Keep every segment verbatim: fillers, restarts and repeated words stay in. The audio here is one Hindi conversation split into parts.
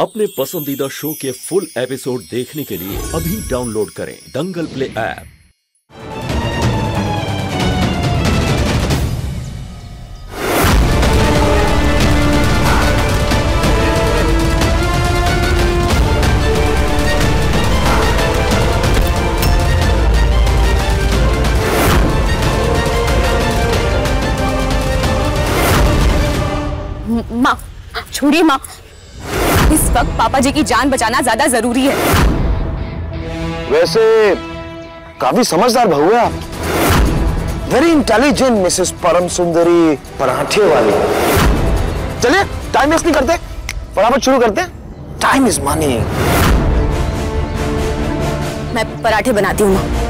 अपने पसंदीदा शो के फुल एपिसोड देखने के लिए अभी डाउनलोड करें दंगल प्ले ऐप। माँ, छोड़िए माँ। इस वक्त पापा जी की जान बचाना ज्यादा जरूरी है। वैसे काफी समझदार बहू है आप। वेरी इंटेलिजेंट मिसेस परम सुंदरी पराठे वाली। चलिए टाइम वेस्ट नहीं करते, फटाफट शुरू करते हैं। Time is money. मैं पराठे बनाती हूँ माँ।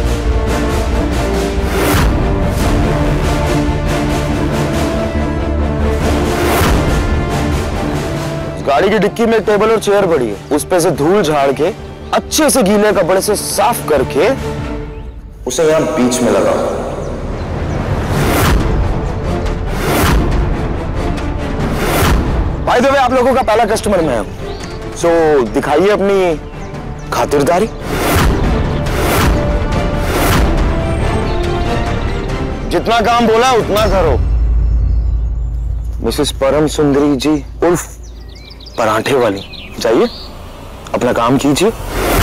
गाड़ी की डिक्की में टेबल और चेयर पड़ी है, उस पे से धूल झाड़ के अच्छे से गीले कपड़े से साफ करके उसे यहां बीच में लगाओ। भाई देवे आप लोगों का पहला कस्टमर मैं हूं, सो दिखाइए अपनी खातिरदारी। जितना काम बोला उतना करो। मिसेस परम सुंदरी जी उर्फ पराठे वाली, जाइए अपना काम कीजिए।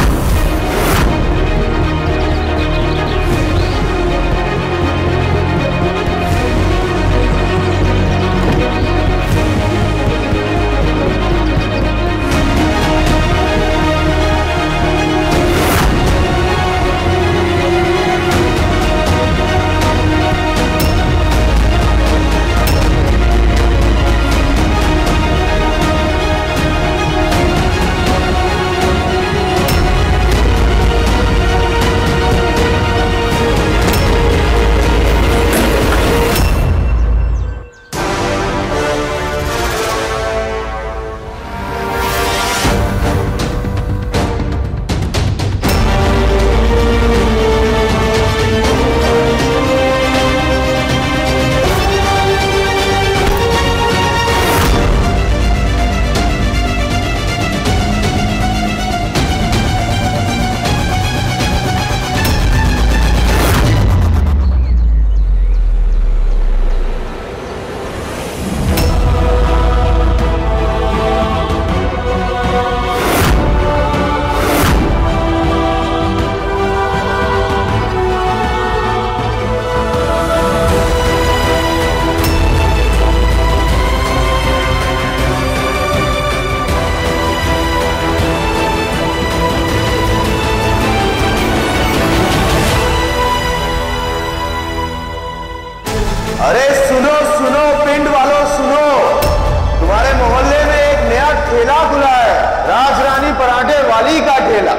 अरे सुनो सुनो पिंड वालों सुनो, तुम्हारे मोहल्ले में एक नया ठेला खुला है, राजरानी पराठे वाली का ठेला।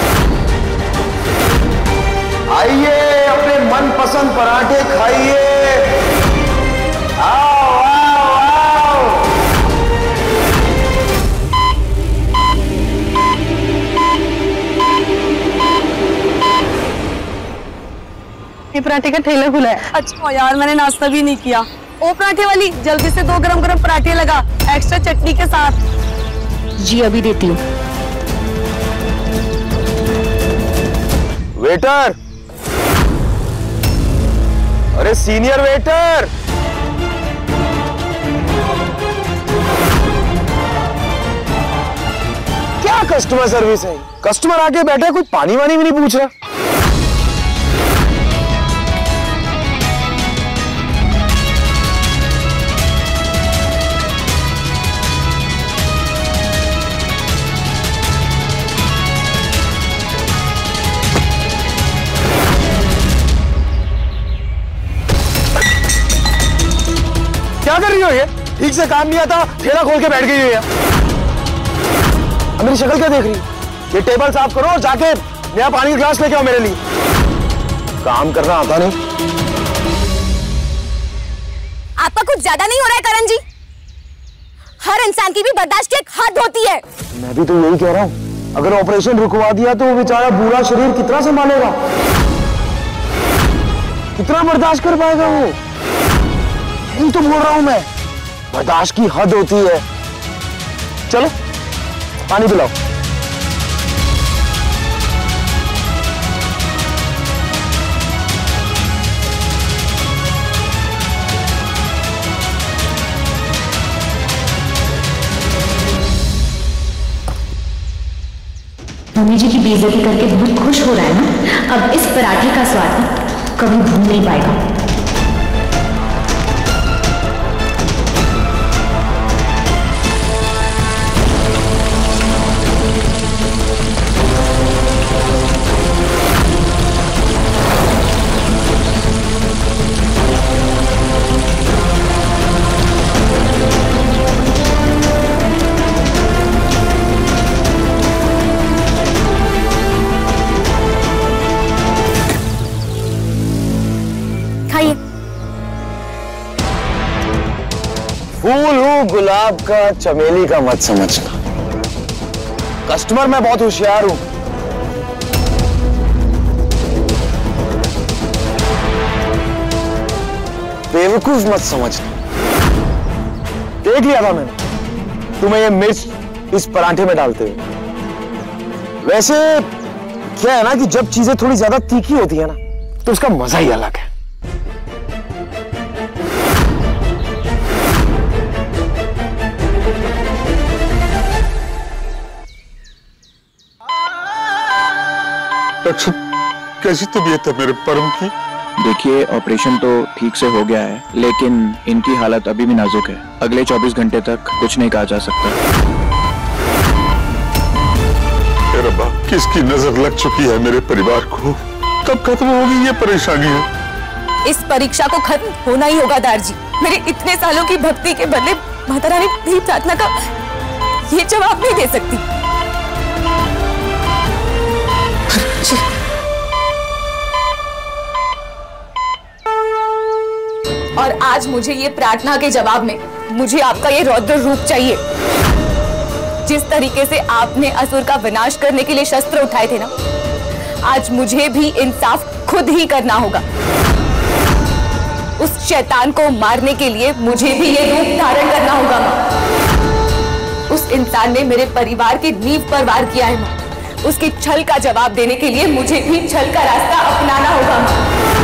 आइए अपने मनपसंद पराठे खाइए। आओ आओ आओ। ये पराठे का ठेला खुला है। अच्छा यार, मैंने नाश्ता भी नहीं किया। ओ पराठे वाली, जल्दी से दो गरम गरम पराठे लगा, एक्स्ट्रा चटनी के साथ। जी अभी देती हूँ। वेटर, अरे सीनियर वेटर, क्या कस्टमर सर्विस है? कस्टमर आके बैठे, कोई पानी वानी भी नहीं पूछ रहा। क्या कर रही हो ये? ठीक से काम नहीं आता, ठेला खोल के बैठ गई हो। मेरी शक्ल क्या देख रही? ये टेबल साफ करो और जाके नया पानी का ग्लास लेके आओ मेरे लिए। काम करना आता नहीं। आपका कुछ ज्यादा नहीं हो रहा है करण जी? हर इंसान की भी बर्दाश्त की एक हद होती है। मैं भी तो यही कह रहा हूँ, अगर ऑपरेशन रुकवा दिया तो वो बेचारा पूरा शरीर कितना संभालेगा, कितना बर्दाश्त कर पाएगा वो? यही तो बोल रहा हूं मैं, बर्दाश्त की हद होती है। चलो पानी पिलाओ। मम्मी जी की बेइज्जती करके बहुत खुश हो रहा है ना। अब इस पराठे का स्वाद कभी भूल नहीं पाएगा। फूल हूँ गुलाब का, चमेली का मत समझना। कस्टमर मैं बहुत होशियार हूं। बेवकूफ मत समझना। देख लिया था मैंने तुम्हें ये मिर्च इस पराठे में डालते हुए। वैसे क्या है ना कि जब चीजें थोड़ी ज्यादा तीखी होती है ना तो उसका मजा ही अलग है। डॉक्टर, कैसी तबीयत है मेरे परम की? देखिए, ऑपरेशन तो ठीक से हो गया है, लेकिन इनकी हालत अभी भी नाजुक है। अगले चौबीस घंटे तक कुछ नहीं कहा जा सकता। रब्बा, किसकी नजर लग चुकी है मेरे परिवार को? कब खत्म होगी ये परेशानियां? इस परीक्षा को खत्म होना ही होगा दार जी। मेरे इतने सालों की भक्ति के बदले माता रानी मेरी प्रार्थना का ये जवाब नहीं दे सकती। और आज मुझे ये प्रार्थना के जवाब में मुझे आपका ये रौद्र रूप चाहिए। जिस तरीके से आपने असुर का विनाश करने के लिए शस्त्र उठाए थे ना, आज मुझे भी इंसाफ खुद ही करना होगा। उस शैतान को मारने के लिए मुझे भी ये रूप धारण करना होगा मां। उस इंसान ने मेरे परिवार की नींव पर वार किया है मां। उसके छल का जवाब देने के लिए मुझे भी छल का रास्ता अपनाना होगा मां।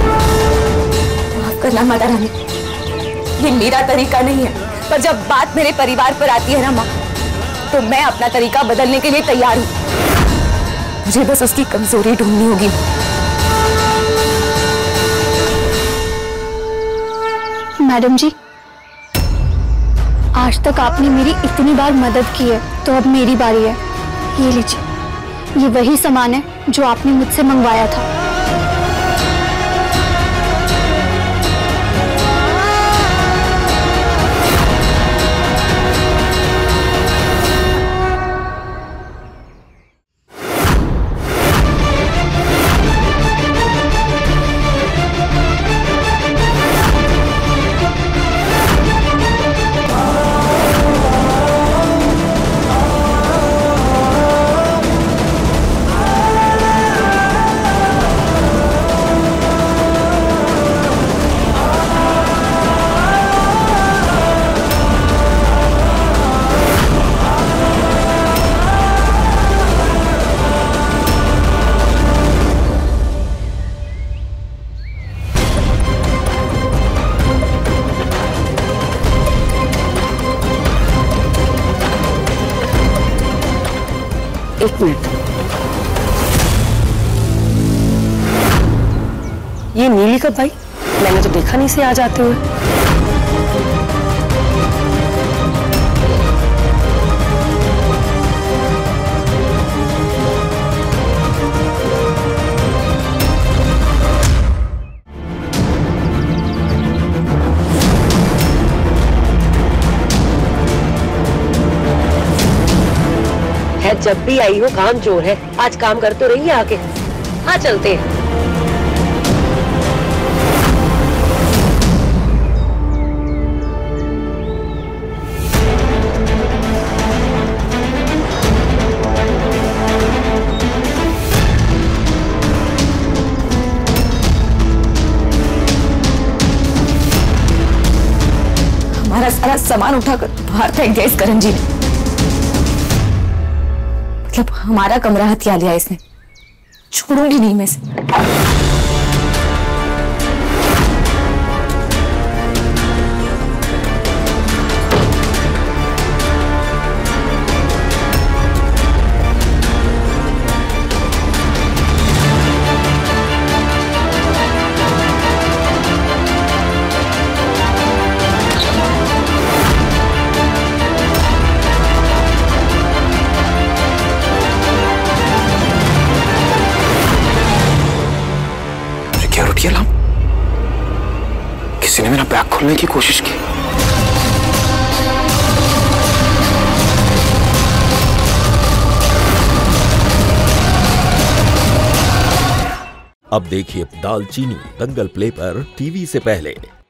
माफ करना माता रानी, ये मेरा तरीका नहीं है, पर जब बात मेरे परिवार पर आती है ना मां, तो मैं अपना तरीका बदलने के लिए तैयार हूं। मुझे बस उसकी कमजोरी ढूंढनी होगी। मैडम जी, आज तक आपने मेरी इतनी बार मदद की है, तो अब मेरी बारी है। ये लीजिए, ये वही सामान है जो आपने मुझसे मंगवाया था। एक मिनट, ये नीली कब भाई? मैंने तो देखा नहीं से आ जाते हुए। जब भी आई हो काम चोर है। आज काम कर तो रही है आके। हाँ चलते हैं। हमारा सारा सामान उठाकर बाहर फेंक दिया इस करण जी ने। मतलब हमारा कमरा हथिया लिया इसने, छोड़ूंगी नहीं मैं इसे। किसी ने मेरा बैग खोलने की कोशिश की। अब देखिए दालचीनी दंगल प्ले पर टीवी से पहले।